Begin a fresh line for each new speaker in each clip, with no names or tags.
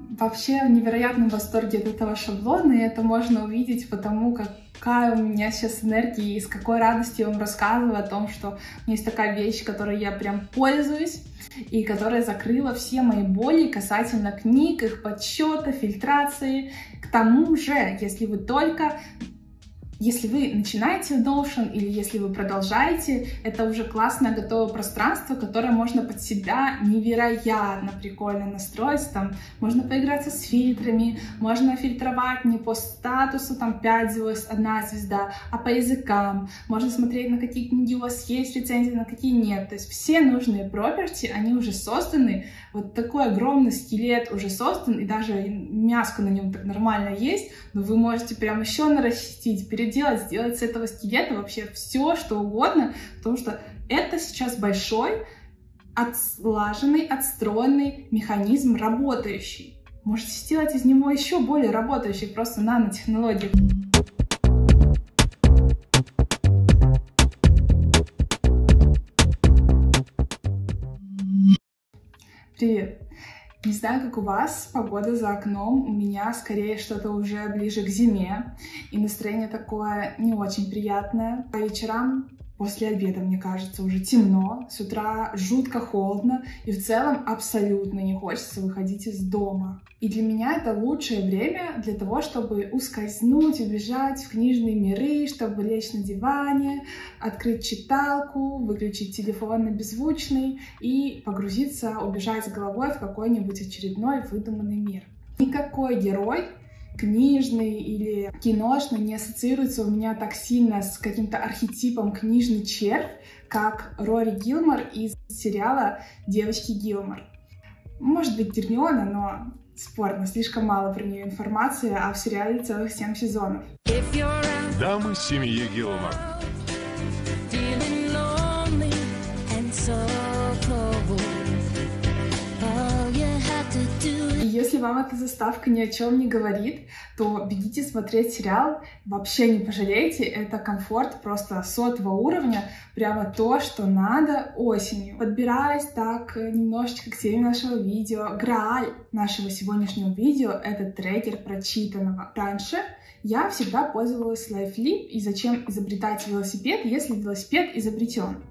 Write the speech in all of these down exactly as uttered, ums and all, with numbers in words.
вообще в невероятном восторге от этого шаблона, и это можно увидеть потому, какая у меня сейчас энергия, и с какой радостью я вам рассказываю о том, что у меня есть такая вещь, которой я прям пользуюсь, и которая закрыла все мои боли касательно книг, их подсчета, фильтрации. К тому же, если вы только... Если вы начинаете Notion или если вы продолжаете, это уже классное готовое пространство, которое можно под себя невероятно прикольно настроить. Там можно поиграться с фильтрами, можно фильтровать не по статусу, там пять звезд, одна звезда, а по языкам. Можно смотреть, на какие книги у вас есть рецензии, на какие нет. То есть все нужные property, они уже созданы. Вот такой огромный скелет уже создан, и даже мяско на нем так нормально есть, но вы можете прям еще нарастить, переделать, сделать с этого скелета вообще все, что угодно, потому что это сейчас большой, отслаженный, отстроенный механизм работающий. Можете сделать из него еще более работающий, просто нанотехнологии. Привет! Не знаю, как у вас, погода за окном, у меня скорее что-то уже ближе к зиме, и настроение такое не очень приятное. По вечерам, после обеда, мне кажется, уже темно, с утра жутко холодно, и в целом абсолютно не хочется выходить из дома. И для меня это лучшее время для того, чтобы ускользнуть, убежать в книжные миры, чтобы лечь на диване, открыть читалку, выключить телефон на беззвучный и погрузиться, убежать с головой в какой-нибудь очередной выдуманный мир. Никакой герой, книжный или киношный, не ассоциируется у меня так сильно с каким-то архетипом книжный червь, как Рори Гилмор из сериала «Девочки Гилмор». Может быть, Гермиона, но спорно, слишком мало про нее информации, а в сериале целых семь сезонов.
Дамы семьи Гилмор.
И если вам эта заставка ни о чем не говорит, то бегите смотреть сериал, вообще не пожалейте, это комфорт просто сотого уровня, прямо то, что надо осенью. Подбираясь так немножечко к теме нашего видео, грааль нашего сегодняшнего видео — это трекер прочитанного. Раньше я всегда пользовалась LifeLib, и зачем изобретать велосипед, если велосипед изобретен?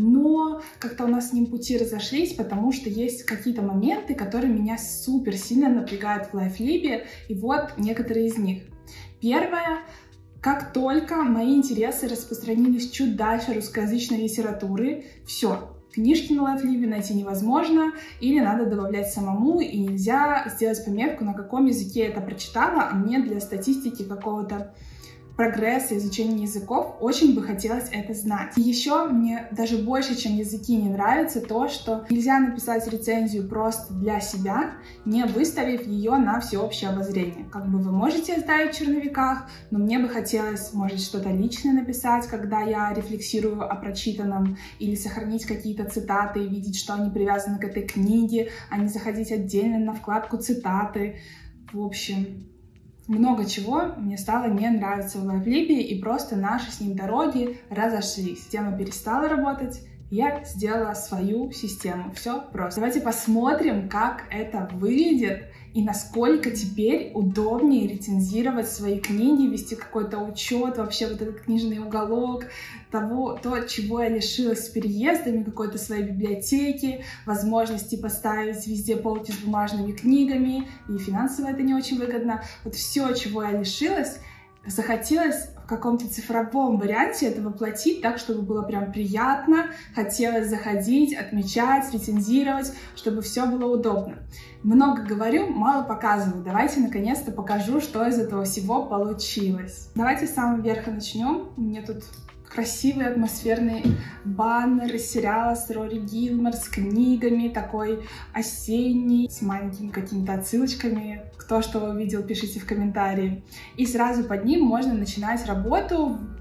Но как-то у нас с ним пути разошлись, потому что есть какие-то моменты, которые меня супер сильно напрягают в LifeLib, и вот некоторые из них. Первое. Как только мои интересы распространились чуть дальше русскоязычной литературы, все. Книжки на LifeLib найти невозможно, или надо добавлять самому, и нельзя сделать пометку, на каком языке я это прочитала, а мне для статистики какого-то прогресса, изучения языков очень бы хотелось это знать. И еще мне даже больше, чем языки, не нравится то, что нельзя написать рецензию просто для себя, не выставив ее на всеобщее обозрение. Как бы вы можете оставить в черновиках, но мне бы хотелось, может, что-то личное написать, когда я рефлексирую о прочитанном, или сохранить какие-то цитаты и видеть, что они привязаны к этой книге, а не заходить отдельно на вкладку цитаты. В общем, много чего мне стало не нравиться в LifeLib, и просто наши с ним дороги разошлись. Система перестала работать, я сделала свою систему. Все просто. Давайте посмотрим, как это выглядит и насколько теперь удобнее рецензировать свои книги, вести какой-то учет, вообще вот этот книжный уголок, того, то, чего я лишилась с переездами, какой-то своей библиотеки, возможности поставить везде полки с бумажными книгами, и финансово это не очень выгодно. Вот все, чего я лишилась, захотелось в каком-то цифровом варианте это воплотить так, чтобы было прям приятно, хотелось заходить, отмечать, рецензировать, чтобы все было удобно. Много говорю, мало показываю. Давайте наконец-то покажу, что из этого всего получилось. Давайте с самого верха начнем. У меня тут красивый атмосферный баннер из сериала с Рори Гилмор, с книгами, такой осенний, с маленькими какими-то отсылочками. Кто что увидел, пишите в комментарии. И сразу под ним можно начинать работу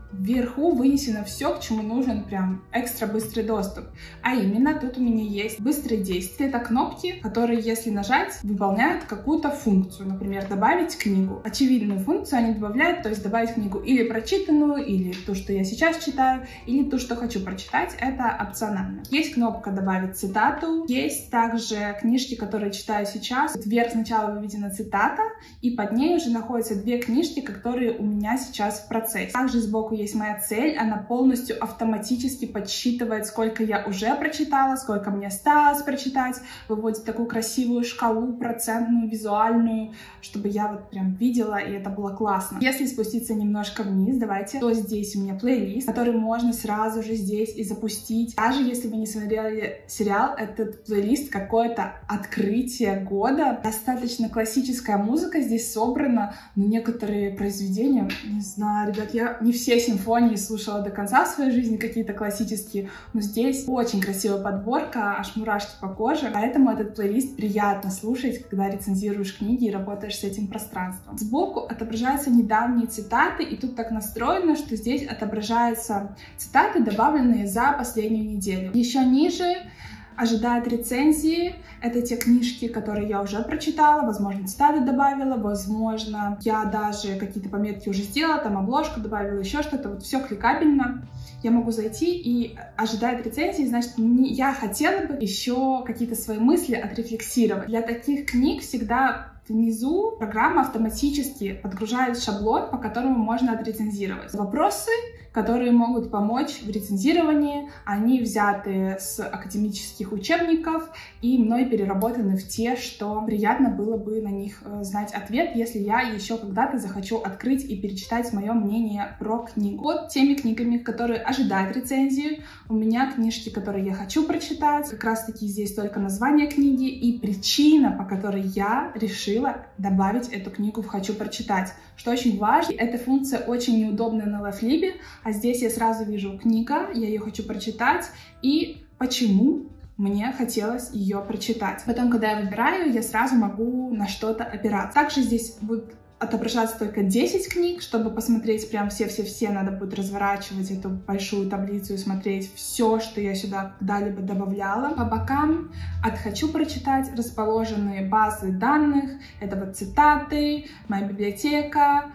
вверху вынесено все, к чему нужен прям экстра быстрый доступ. А именно, тут у меня есть быстрые действия. Это кнопки, которые, если нажать, выполняют какую-то функцию. Например, добавить книгу. Очевидную функцию они добавляют, то есть добавить книгу или прочитанную, или ту, что я сейчас читаю, или ту, что хочу прочитать. Это опционально. Есть кнопка «Добавить цитату». Есть также книжки, которые читаю сейчас. Вверх сначала выведена цитата, и под ней уже находятся две книжки, которые у меня сейчас в процессе. Также сбоку есть моя цель, она полностью автоматически подсчитывает, сколько я уже прочитала, сколько мне осталось прочитать, выводит такую красивую шкалу процентную, визуальную, чтобы я вот прям видела, и это было классно. Если спуститься немножко вниз, давайте, то здесь у меня плейлист, который можно сразу же здесь и запустить. Даже если вы не смотрели сериал, этот плейлист какое-то открытие года. Достаточно классическая музыка здесь собрана, но некоторые произведения, не знаю, ребят, я не все симфонии слушала до конца в своей жизни, какие-то классические, но здесь очень красивая подборка, аж мурашки по коже, поэтому этот плейлист приятно слушать, когда рецензируешь книги и работаешь с этим пространством. Сбоку отображаются недавние цитаты, и тут так настроено, что здесь отображаются цитаты, добавленные за последнюю неделю. Еще ниже ожидают рецензии. Это те книжки, которые я уже прочитала, возможно, цитаты добавила, возможно, я даже какие-то пометки уже сделала, там обложку добавила, еще что-то. Вот все кликабельно. Я могу зайти и ожидать рецензии, значит, не, я хотела бы еще какие-то свои мысли отрефлексировать. Для таких книг всегда внизу программа автоматически подгружает шаблон, по которому можно отрецензировать. Вопросы, которые могут помочь в рецензировании, они взяты с академических учебников и мной переработаны в те, что приятно было бы на них знать ответ, если я еще когда-то захочу открыть и перечитать мое мнение про книгу. Под теми книгами, которые ожидают рецензию, у меня книжки, которые я хочу прочитать. Как раз таки здесь только название книги и причина, по которой я решила добавить эту книгу в «Хочу прочитать». Что очень важно, эта функция очень неудобная на Лайфлибе, а здесь я сразу вижу книга, я ее хочу прочитать и почему мне хотелось ее прочитать. Потом, когда я выбираю, я сразу могу на что-то опираться. Также здесь будет отображаться только десять книг, чтобы посмотреть прям все-все-все, надо будет разворачивать эту большую таблицу и смотреть все, что я сюда когда-либо добавляла. По бокам от «Хочу прочитать» расположены базы данных, это вот цитаты, моя библиотека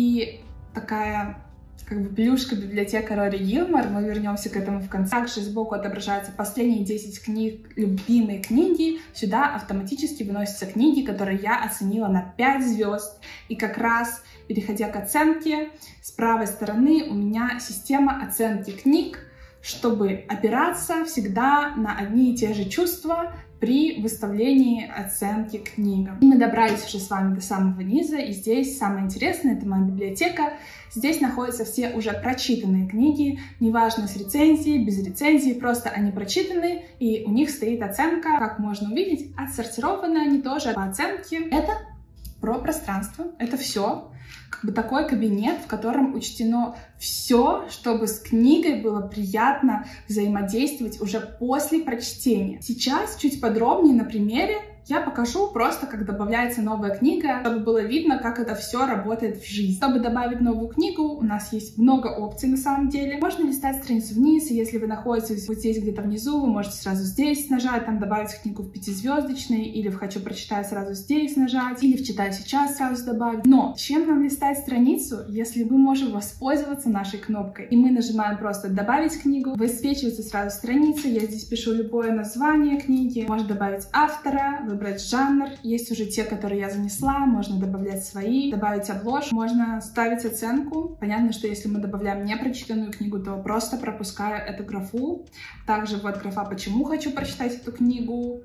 и такая как бы плюшка библиотека Рори Гилмор, мы вернемся к этому в конце. Также сбоку отображаются последние десять книг, любимые книги. Сюда автоматически выносятся книги, которые я оценила на пять звезд. И как раз, переходя к оценке, с правой стороны у меня система оценки книг, чтобы опираться всегда на одни и те же чувства при выставлении оценки книгам. Мы добрались уже с вами до самого низа, и здесь самое интересное — это моя библиотека. Здесь находятся все уже прочитанные книги, неважно с рецензией, без рецензии, просто они прочитаны, и у них стоит оценка, как можно увидеть, отсортированы они тоже по оценке. Это про пространство, это все. Как бы такой кабинет, в котором учтено все, чтобы с книгой было приятно взаимодействовать уже после прочтения. Сейчас чуть подробнее на примере я покажу просто, как добавляется новая книга, чтобы было видно, как это все работает в жизни. Чтобы добавить новую книгу, у нас есть много опций на самом деле. Можно листать страницу вниз, и если вы находитесь вот здесь где-то внизу, вы можете сразу здесь нажать, там добавить книгу в пятизвездочный, или в «Хочу прочитать» сразу здесь нажать, или в «Читай сейчас» сразу добавить. Но чем нам листать страницу, если мы можем воспользоваться нашей кнопкой? И мы нажимаем просто «Добавить книгу», высвечивается сразу страница, я здесь пишу любое название книги, можно добавить автора, выбрать жанр. Есть уже те, которые я занесла, можно добавлять свои, добавить обложку, можно ставить оценку. Понятно, что если мы добавляем непрочитанную книгу, то просто пропускаю эту графу. Также вот графа «Почему хочу прочитать эту книгу».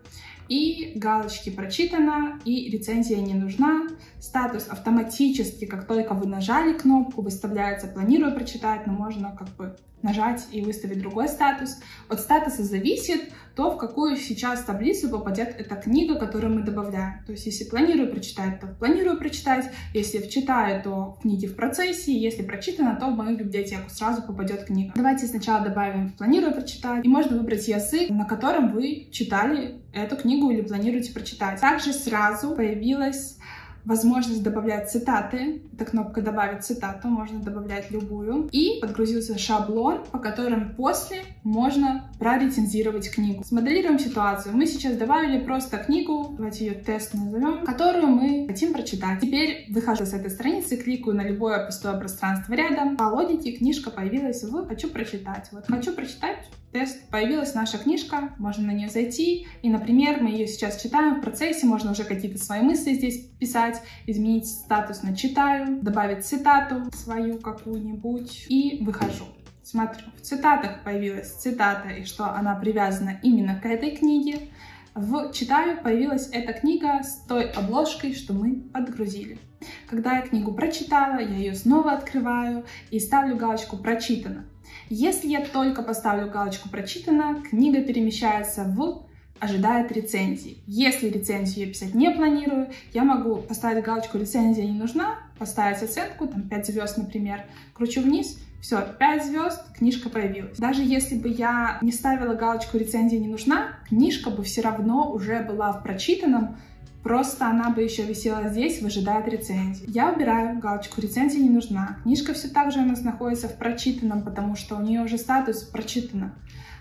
И галочки «Прочитано» и «Рецензия не нужна». Статус автоматически, как только вы нажали кнопку, выставляется «Планирую прочитать», но можно как бы нажать и выставить другой статус. От статуса зависит то, в какую сейчас таблицу попадет эта книга, которую мы добавляем. То есть, если планирую прочитать, то планирую прочитать. Если вчитаю, то книги в процессе. Если прочитано, то в мою библиотеку сразу попадет книга. Давайте сначала добавим планирую прочитать. И можно выбрать язык, на котором вы читали эту книгу или планируете прочитать. Также сразу появилась возможность добавлять цитаты. Эта кнопка «Добавить цитату», можно добавлять любую. И подгрузился шаблон, по которому после можно прорецензировать книгу. Смоделируем ситуацию. Мы сейчас добавили просто книгу, давайте ее тест назовем, которую мы хотим прочитать. Теперь выхожу с этой страницы, кликаю на любое пустое пространство рядом. По логике книжка появилась в «Хочу прочитать». Вот «Хочу прочитать», тест, появилась наша книжка, можно на нее зайти. И, например, мы ее сейчас читаем в процессе, можно уже какие-то свои мысли здесь писать, изменить статус на «Читаю», добавить цитату свою какую-нибудь и выхожу. Смотрю, в цитатах появилась цитата, и что она привязана именно к этой книге. В «Читаю» появилась эта книга с той обложкой, что мы подгрузили. Когда я книгу прочитала, я ее снова открываю и ставлю галочку «Прочитано». Если я только поставлю галочку «Прочитано», книга перемещается в «Ожидает рецензии». Если рецензию я писать не планирую, я могу поставить галочку «Рецензия не нужна», поставить оценку, там пять звезд, например, кручу вниз, все, пять звезд, книжка появилась. Даже если бы я не ставила галочку «Рецензия не нужна», книжка бы все равно уже была в прочитанном, просто она бы еще висела здесь, ожидает рецензии. Я убираю галочку «Рецензия не нужна». Книжка все так же у нас находится в прочитанном, потому что у нее уже статус «Прочитано».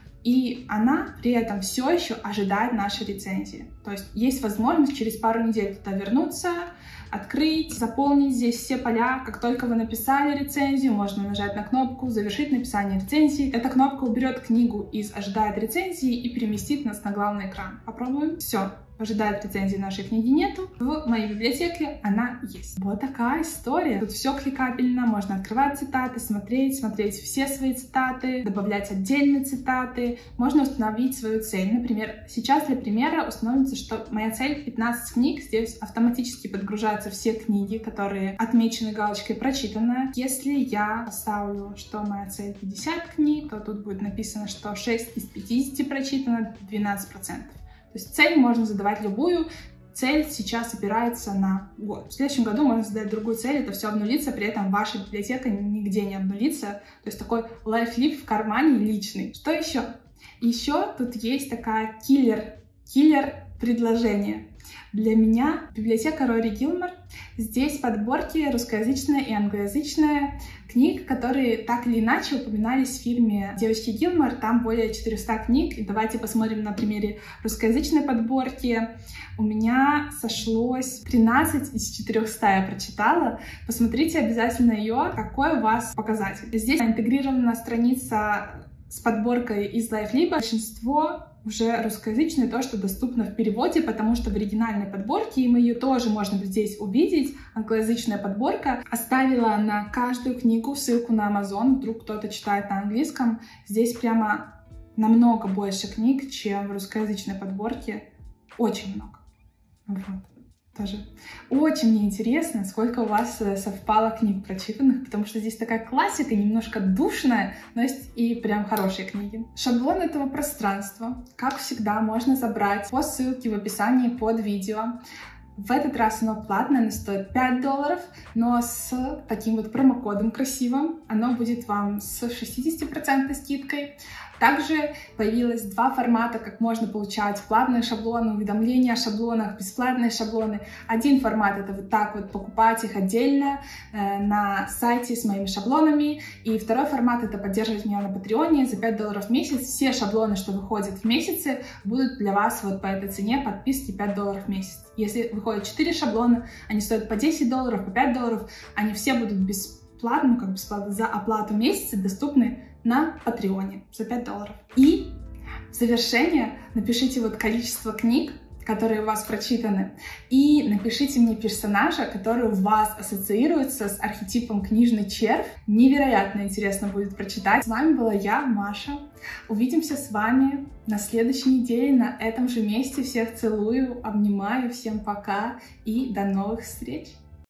И она при этом все еще ожидает нашей рецензии. То есть есть возможность через пару недель туда вернуться, открыть, заполнить здесь все поля. Как только вы написали рецензию, можно нажать на кнопку «Завершить написание рецензии». Эта кнопка уберет книгу из «Ожидает рецензии» и переместит нас на главный экран. Попробуем. Все. Ожидает рецензии нашей книги нету. В моей библиотеке она есть. Вот такая история. Тут все кликабельно. Можно открывать цитаты, смотреть, смотреть все свои цитаты, добавлять отдельные цитаты. Можно установить свою цель. Например, сейчас для примера установится, что моя цель пятнадцать книг. Здесь автоматически подгружаются все книги, которые отмечены галочкой «Прочитанная». Если я поставлю, что моя цель пятьдесят книг, то тут будет написано, что шесть из пятидесяти прочитано, двенадцать процентов. То есть цель можно задавать любую. Цель сейчас опирается на год. В следующем году можно задать другую цель, это все обнулится, при этом ваша библиотека нигде не обнулится. То есть такой лайфлип в кармане личный. Что еще? Еще тут есть такая киллер, киллер предложение. Для меня библиотека Рори Гилмор. Здесь подборки русскоязычная и англоязычная книг, которые так или иначе упоминались в фильме «Девочки Гилмор». Там более четырёхсот книг. И давайте посмотрим на примере русскоязычной подборки. У меня сошлось тринадцать из четырёхсот я прочитала. Посмотрите обязательно ее, какой у вас показатель. Здесь интегрирована страница с подборкой из лайфлиба. Большинство уже русскоязычное, то, что доступно в переводе, потому что в оригинальной подборке, и мы ее тоже можно здесь увидеть, англоязычная подборка, оставила на каждую книгу ссылку на Amazon, вдруг кто-то читает на английском. Здесь прямо намного больше книг, чем в русскоязычной подборке. Очень много. Вот. Тоже очень мне интересно, сколько у вас совпало книг прочитанных, потому что здесь такая классика, немножко душная, но есть и прям хорошие книги. Шаблон этого пространства, как всегда, можно забрать по ссылке в описании под видео. В этот раз оно платное, оно стоит пять долларов, но с таким вот промокодом красивым оно будет вам с шестидесятью процентной скидкой. Также появилось два формата, как можно получать платные шаблоны, уведомления о шаблонах, бесплатные шаблоны. Один формат — это вот так вот покупать их отдельно э, на сайте с моими шаблонами. И второй формат — это поддерживать меня на Патреоне за пять долларов в месяц. Все шаблоны, что выходят в месяце, будут для вас вот по этой цене подписки пять долларов в месяц. Если выходит четыре шаблона, они стоят по десять долларов, по пять долларов, они все будут бесплатно, ну как бесплатно, за оплату месяца доступны на Патреоне за пять долларов. И в завершение напишите вот количество книг, которые у вас прочитаны, и напишите мне персонажа, который у вас ассоциируется с архетипом книжный червь. Невероятно интересно будет прочитать. С вами была я, Маша. Увидимся с вами на следующей неделе на этом же месте. Всех целую, обнимаю, всем пока и до новых встреч!